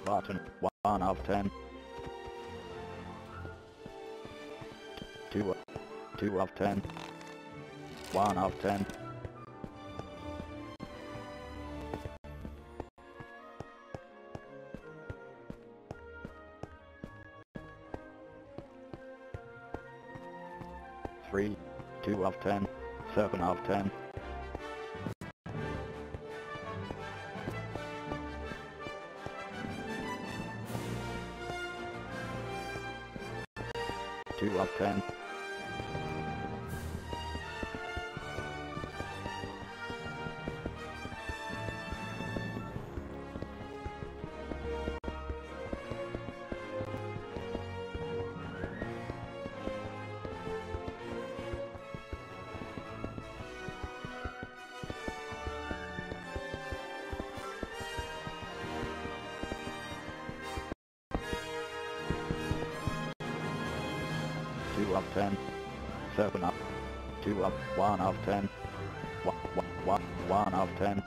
button, 1 of 10. 2 of 10. 1 of 10. 3, 2 of 10, 7 of 10. 2 of 10. 2 of 10, 7 of 2 of 1 of 10, 1 of 10,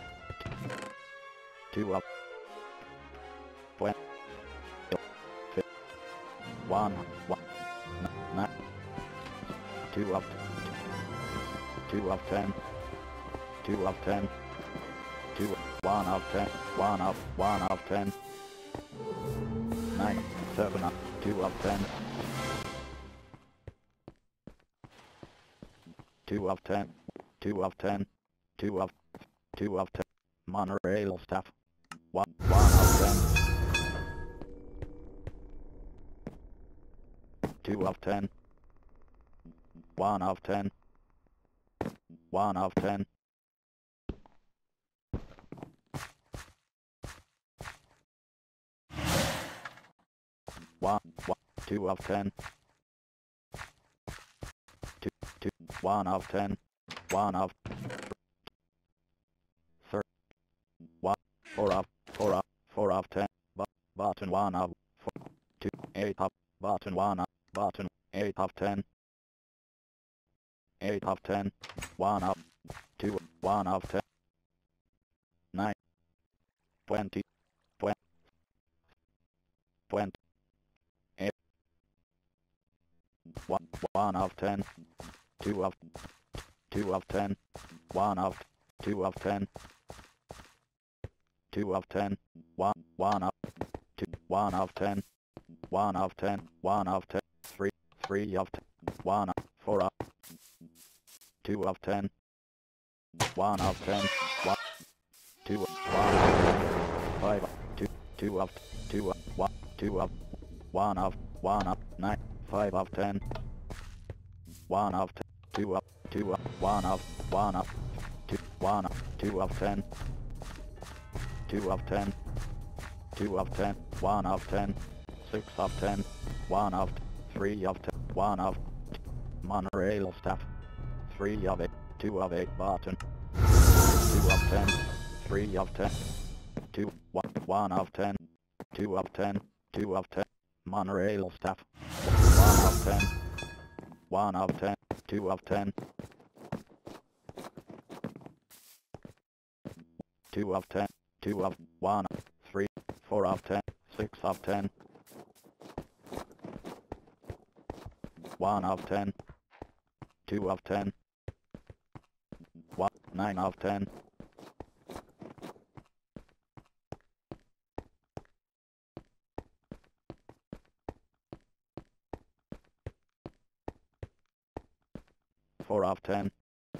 2 of 20, 1, 9, 2 of 2 of 10, 2 of 10, 2 1 of 10, 1 of 10, 9, 7 of 2 of 10. 2 of 10, 2 of 10, 2 of 10, monorail staff, 1 of 10, 2 of 10, 1 of 10, 1 of 10, 2 of 10, 1 of 10, 1 of 3, 4 of 10, button 1 of 4, 2, 8 of, button 1 of, button 8 of 10, 8 of 10, 1 of 2, 1 of 10, 9, 20, 20, 20, 8, 1 of 10, 2 of 10, 1 of 2 of 10, 2 of 10, 1 of 2, 1 of 10, 1 of 10, 1 of 10, 3 of 10, 1 of 4 of 2 of 10, 1 of 10, 1, 2 1 of 5 2 of 2 of 1 2 of 1 of 9 5 of 10, 1 of 10, 2 of 1 of 2 1 of 2 of 10, 2 of 10, 2 of 10, 1 of 10, 6 of 10, 1 of 3 of 10, 1 of monorail staff, 3 of 8, 2 of 8 button, 2 of 10, 3 of 10, 2 1 of 10, 2 of 10, 2 of 10, monorail staff, 1 of 10, 1 of 10, 2 of 10, 2 of 10, 2 of 1, 3, 4 of 10, 6 of 10, 1 of 10, 2 of 10, 9 of 10, 4 of 10,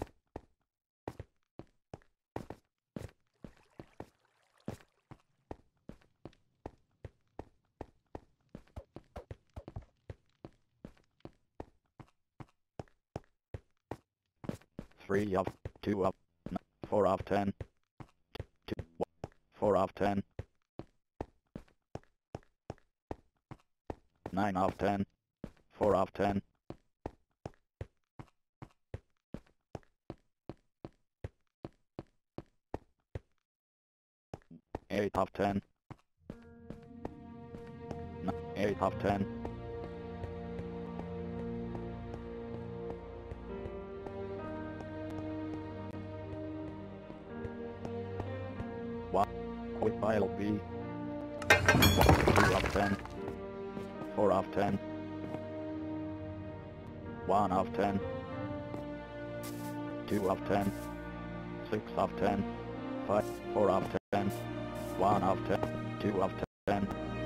3 of 2 of 4 of 10, 4 of 10, 9 of 10, 4 of 10, 8 of 10, 8 of 10, 1 with file B, 2 of 10, 4 of 10, 1 of 10, 2 of 10, 6 of 10, 5, 4 of 10, 1 of 10, 2 of 10,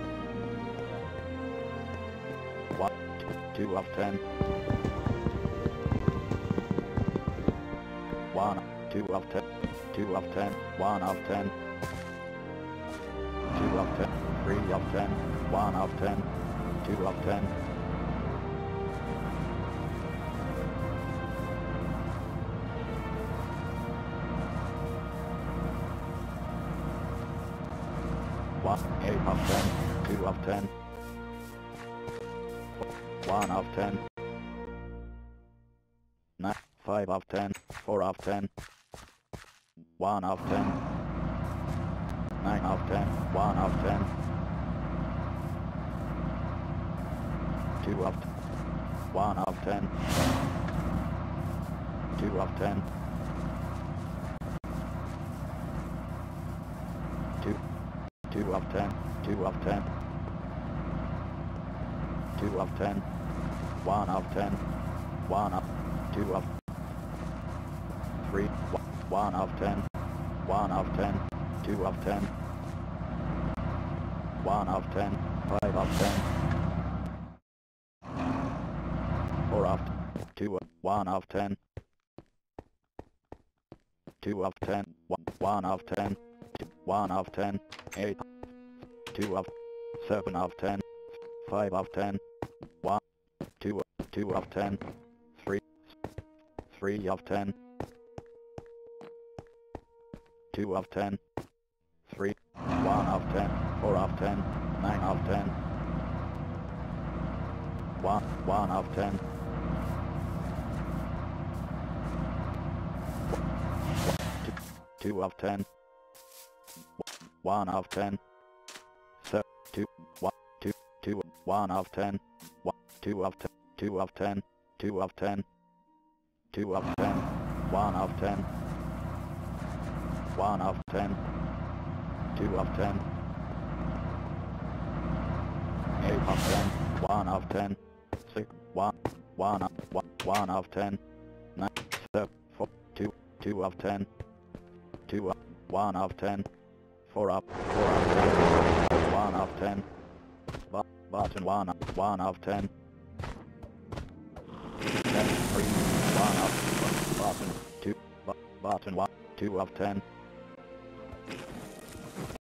1, 2 of 10, 1, 2 of 10, 2 of 10, 1 of 10, 2 of 10, 3 of 10, 1 of 10, 2 of 10, 1, 8 of 10, 2 of 10, 1 of 10, 9, 5 of 10, 4 of 10, 1 of 10, 9 of 10, 1 of 10, 2 of 10, 1 of 10, 2 of 10, 2, 2 of 10, 2 of 10, 2 of 10, 1 of 10, 1 of 2 of 3, 1 of 10, 1 of 10, 2 of 10, 1 of 10, 5 of 10, 4 of 2, 1 of 10, 2 of 10, 1 of 10, 1 of 10, 8, 2 of 7 of 10, 5 of 10, 1, 2, 2 of 10, 3, 3 of 10, 2 of 10, 3, 1 of 10, 4 of 10, 9 of 10, 1 of 10, 2 of 10, 1 of 10, 2, 1, 2, 2, 1 of 10, 2 of 10, 2 of 10, 2 of 10, 2 of 10, 1 of 10, 1 of 10, 2 of 10, 8 of 10, 1 of 10, 6, 1, 1 of 10, 9, 7, 4, 2, 2 of 10, 2 of 1 of 10, 4 of 10, 1 of 10, button 1 of 10, 3, 1 of button 2, button 1, 2 of 10.